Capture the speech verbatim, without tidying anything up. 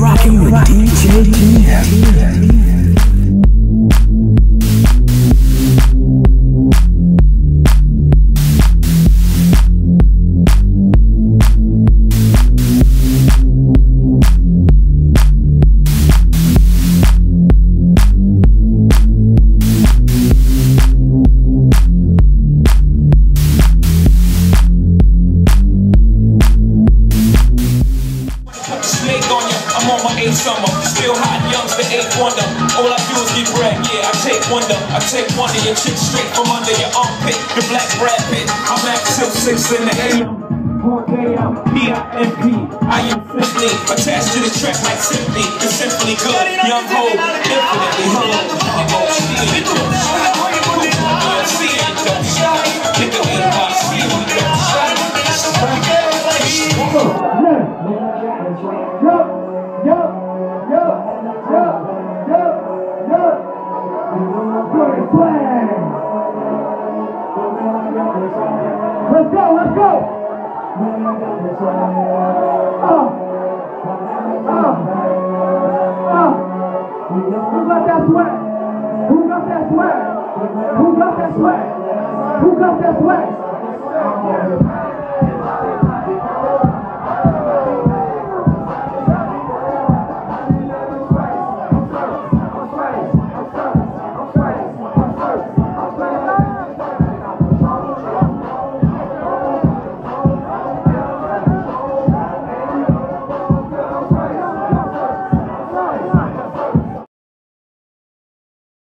rocking with D J T M. Summer, still hot, young's the eighth wonder. All I do is get bread, yeah, I take wonder. I take one of your chicks straight from under your armpit. The black Brad Pitt, I'm at till six in the A M. All day out, P I M P. I am simply attached to the track like simply. The simply good, young ho, infinitely humble. I'm on shit, it don't shine. See it, it don't shine. Nigga, ain't about to see it, it don't shine. Yo, yo. Yo, yo, yo, yo, good plan. Let's go, let's go. Oh, oh, oh. Who got that sweat? Who got that sweat? Who got that sweat? Who got that sweat?